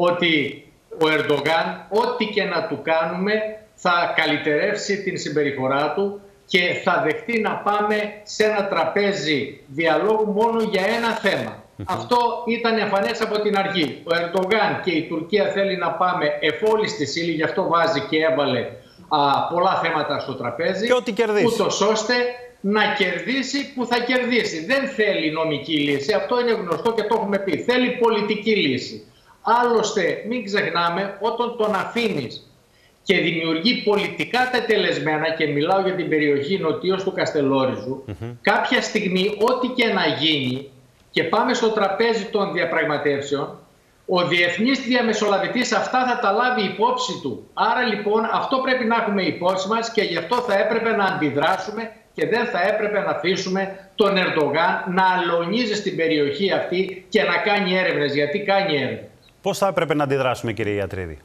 ότι ο Ερντογάν, ό,τι και να του κάνουμε, θα καλυτερεύσει την συμπεριφορά του και θα δεχτεί να πάμε σε ένα τραπέζι διαλόγου μόνο για ένα θέμα. Mm-hmm. Αυτό ήταν εμφανές από την αρχή. Ο Ερντογάν και η Τουρκία θέλει να πάμε εφόλης στη ύλη, γι' αυτό βάζει και έβαλε α, πολλά θέματα στο τραπέζι. Και ό,τι κερδίσει. Ούτως ώστε να κερδίσει που θα κερδίσει. Δεν θέλει νομική λύση, αυτό είναι γνωστό και το έχουμε πει. Θέλει πολιτική λύση. Άλλωστε, μην ξεχνάμε, όταν τον αφήνεις και δημιουργεί πολιτικά τετελεσμένα, και μιλάω για την περιοχή νοτίως του Καστελόριζου, mm-hmm. κάποια στιγμή ό,τι και να γίνει και πάμε στο τραπέζι των διαπραγματεύσεων, ο διεθνής διαμεσολαβητής αυτά θα τα λάβει υπόψη του. Άρα λοιπόν αυτό πρέπει να έχουμε υπόψη μας και γι' αυτό θα έπρεπε να αντιδράσουμε και δεν θα έπρεπε να αφήσουμε τον Ερντογάν να αλωνίζει στην περιοχή αυτή και να κάνει έρευνες, γιατί κάνει έρευνες. Πώς θα έπρεπε να αντιδράσουμε, κύριε Ιατρίδη?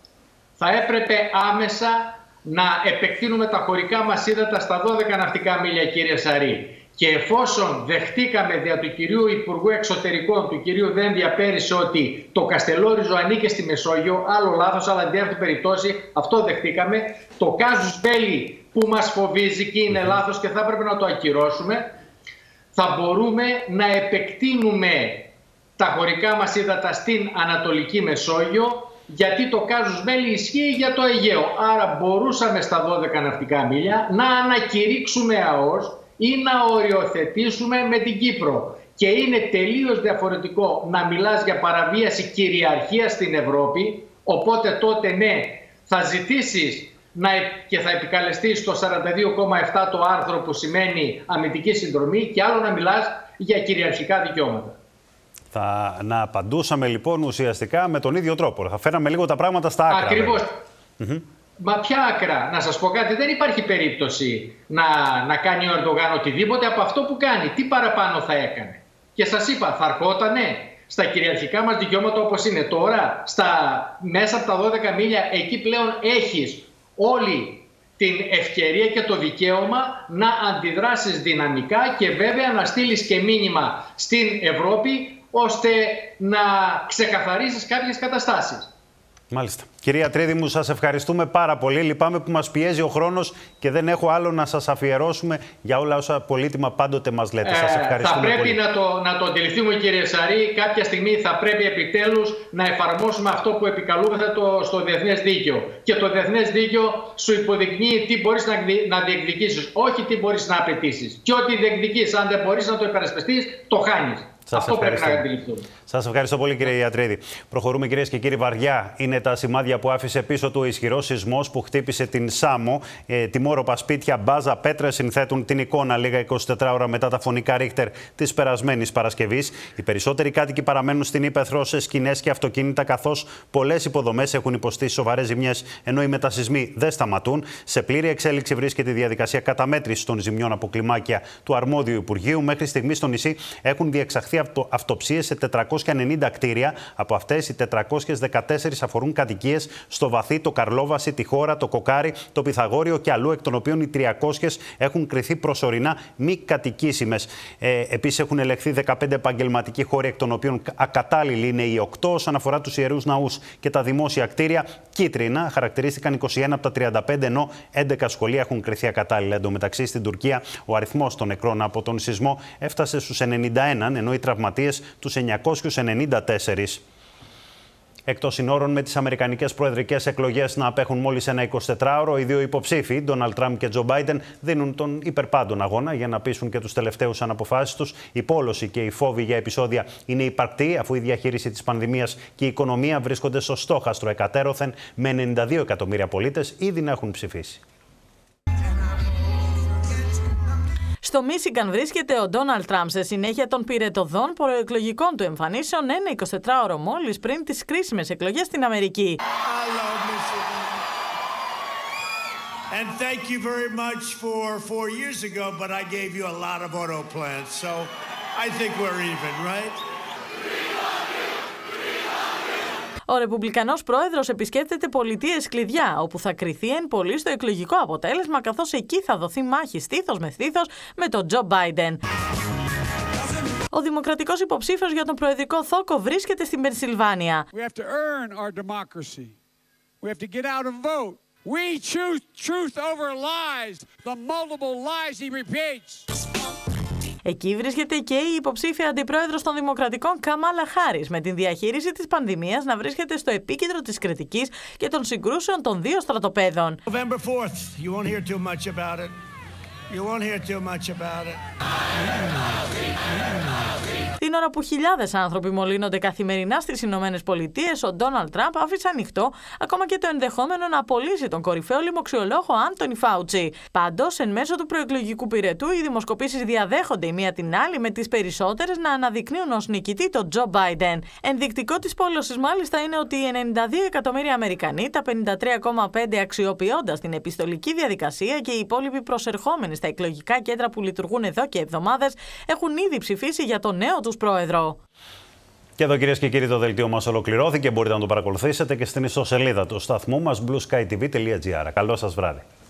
Θα έπρεπε άμεσα να επεκτείνουμε τα χωρικά μας ύδατα στα δώδεκα ναυτικά μίλια, κύριε Σαρή. Και εφόσον δεχτήκαμε δια του κυρίου Υπουργού Εξωτερικών, του κυρίου Δένδια, πέρυσι ότι το Καστελόριζο ανήκε στη Μεσόγειο, άλλο λάθος, αλλά αντί αυτή περίπτωση αυτό δεχτήκαμε. Το κάζους μπέλι που μας φοβίζει και είναι λάθος και θα έπρεπε να το ακυρώσουμε. Θα μπορούμε να επεκτείνουμε τα χωρικά μας ύδατα στην Ανατολική Μεσόγειο, γιατί το κάζους μπέλι ισχύει για το Αιγαίο. Άρα μπορούσαμε στα δώδεκα ναυτικά μίλια να ανακηρύξουμε ΑΟΣ ή να οριοθετήσουμε με την Κύπρο. Και είναι τελείως διαφορετικό να μιλάς για παραβίαση κυριαρχίας στην Ευρώπη, οπότε τότε ναι, θα ζητήσεις να, και θα επικαλεστείς το σαράντα δύο κόμμα επτά το άρθρο που σημαίνει αμυντική συνδρομή, και άλλο να μιλάς για κυριαρχικά δικαιώματα. Θα να απαντούσαμε λοιπόν ουσιαστικά με τον ίδιο τρόπο. Θα φέραμε λίγο τα πράγματα στα άκρα. Ακριβώς. Mm-hmm. Μα ποια άκρα? Να σας πω κάτι, δεν υπάρχει περίπτωση να, να κάνει ο Ερντογάν οτιδήποτε από αυτό που κάνει. Τι παραπάνω θα έκανε? Και σας είπα, θα αρχότανε στα κυριαρχικά μας δικαιώματα όπως είναι τώρα, στα, μέσα από τα δώδεκα μίλια, εκεί πλέον έχεις όλη την ευκαιρία και το δικαίωμα να αντιδράσεις δυναμικά και βέβαια να στείλεις και μήνυμα στην Ευρώπη ώστε να ξεκαθαρίσεις κάποιες καταστάσεις. Μάλιστα. Κυρία Ιατρίδη μου, σας ευχαριστούμε πάρα πολύ. Λυπάμαι που μας πιέζει ο χρόνος και δεν έχω άλλο να σας αφιερώσουμε για όλα όσα πολύτιμα πάντοτε μας λέτε. Ε, σας ευχαριστούμε Θα πρέπει πολύ. Να, το, να το αντιληφθούμε, κύριε Σαρή. Κάποια στιγμή θα πρέπει επιτέλους να εφαρμόσουμε αυτό που επικαλούμεθα το, στο διεθνές δίκαιο. Και το διεθνές δίκαιο σου υποδεικνύει τι μπορείς να, να διεκδικήσεις, όχι τι μπορείς να απαιτήσεις. Και ό,τι διεκδικείς, αν δεν μπορείς να το υπερασπιστείς, το χάνεις. Σας Αυτό ευχαριστώ. πρέπει να αντιληφθούμε. Σας ευχαριστώ πολύ, κύριε Ιατρίδη. Προχωρούμε, κυρίες και κύριοι. Βαριά είναι τα σημάδια που άφησε πίσω του ο ισχυρός σεισμός που χτύπησε την Σάμο. Ε, τιμόρροπα σπίτια, μπάζα, πέτρες συνθέτουν την εικόνα λίγα εικοσιτέσσερις ώρα μετά τα φωνικά Ρίχτερ της περασμένης Παρασκευής. Οι περισσότεροι κάτοικοι παραμένουν στην ύπαιθρο σε σκηνές και αυτοκίνητα, καθώς πολλές υποδομές έχουν υποστεί σοβαρές ζημιές, ενώ οι μετασεισμοί δεν σταματούν. Σε πλήρη εξέλιξη βρίσκεται η διαδικασία καταμέτρησης των ζημιών από κλιμάκια του αρμόδιου Υπουργείου. Μέχρι στιγμή στο νησί έχουν διεξαχθεί δεχθεί αυτοψίες σε τετρακόσια ενενήντα κτίρια. Από αυτές οι τετρακόσιες δεκατέσσερις αφορούν κατοικίες στο Βαθύ, το Καρλόβαση, τη Χώρα, το Κοκάρι, το Πυθαγόριο και αλλού, εκ των οποίων οι τριακόσιες έχουν κριθεί προσωρινά μη κατοικήσιμες. Ε, επίσης έχουν ελεγχθεί δεκαπέντε επαγγελματικοί χώροι, εκ των οποίων ακατάλληλοι είναι οι οκτώ. Όσον αφορά τους ιερούς ναούς και τα δημόσια κτίρια, κίτρινα χαρακτηρίστηκαν είκοσι ένα από τα τριάντα πέντε, ενώ έντεκα σχολεία έχουν κριθεί ακατάλληλα. Εν τω μεταξύ, στην Τουρκία, ο αριθμός των νεκρών από τον σεισμό έφτασε στους ενενήντα ένα, ενώ οι τραυματίες τους εννιακόσιους ενενήντα τέσσερα. Εκτός συνόρων, με τις αμερικανικές προεδρικές εκλογές να απέχουν μόλις ένα εικοσιτετράωρο, οι δύο υποψήφοι, Ντόναλντ Τραμπ και Τζο Μπάιντεν, δίνουν τον υπερπάντων αγώνα για να πείσουν και τους τελευταίους αναποφάσεις τους. Η πόλωση και οι φόβοι για επεισόδια είναι υπαρκτοί, αφού η διαχείριση της πανδημίας και η οικονομία βρίσκονται στο στόχαστρο εκατέρωθεν, με ενενήντα δύο εκατομμύρια πολίτες ήδη να έχουν ψηφίσει. Στο Μίσιγκαν βρίσκεται ο Ντόναλντ Τραμπ σε συνέχεια των πυρετωδών προεκλογικών του εμφανίσεων ένα εικοσιτετράωρο μόλις πριν τις κρίσιμες εκλογές στην Αμερική. And thank you very much for four years ago, but I gave you a lot of auto plants, so I think we're even, right? Ο Ρεπουμπλικανός πρόεδρος επισκέπτεται πολιτείες κλειδιά, όπου θα κριθεί εν πολύ στο εκλογικό αποτέλεσμα, καθώς εκεί θα δοθεί μάχη στήθος με στήθος με τον Τζο Μπάιντεν. Ο δημοκρατικός υποψήφιος για τον προεδρικό θόκο βρίσκεται στην Πενσιλβάνια. We have to earn our democracy. We have to get out and vote. We choose truth over lies, the multiple lies he repeats. Εκεί βρίσκεται και η υποψήφια αντιπρόεδρος των Δημοκρατικών Καμάλα Χάρις, με την διαχείριση της πανδημίας να βρίσκεται στο επίκεντρο της κριτικής και των συγκρούσεων των δύο στρατοπέδων. November fourth, you won't hear too much about it. You won't hear too much about it. Την ώρα που χιλιάδες άνθρωποι μολύνονται καθημερινά στις Ηνωμένες Πολιτείες, ο Ντόναλντ Τραμπ άφησε ανοιχτό ακόμα και το ενδεχόμενο να απολύσει τον κορυφαίο λοιμοξιολόγο Άντονι Φάουτσι. Πάντως, εν μέσω του προεκλογικού πυρετού, οι δημοσκοπήσεις διαδέχονται η μία την άλλη, με τις περισσότερες να αναδεικνύουν ως νικητή τον Τζο Μπάιντεν. Ενδεικτικό της πόλωσης, μάλιστα, είναι ότι οι ενενήντα δύο εκατομμύρια Αμερικανοί, τα πενήντα τρία κόμμα πέντε αξιοποιώντας την επιστολική διαδικασία και οι υπόλοιποι προσερχόμενοι στα εκλογικά κέντρα που λειτουργούν εδώ και εβδομάδες, έχουν ήδη ψηφίσει για τον νέο τους πρόεδρο. Και εδώ, κυρίες και κύριοι, το δελτίο μας ολοκληρώθηκε. Μπορείτε να το παρακολουθήσετε και στην ιστοσελίδα του σταθμού μας μπλου σκάι τι βι τελεία τζι άρ. Καλό σας βράδυ.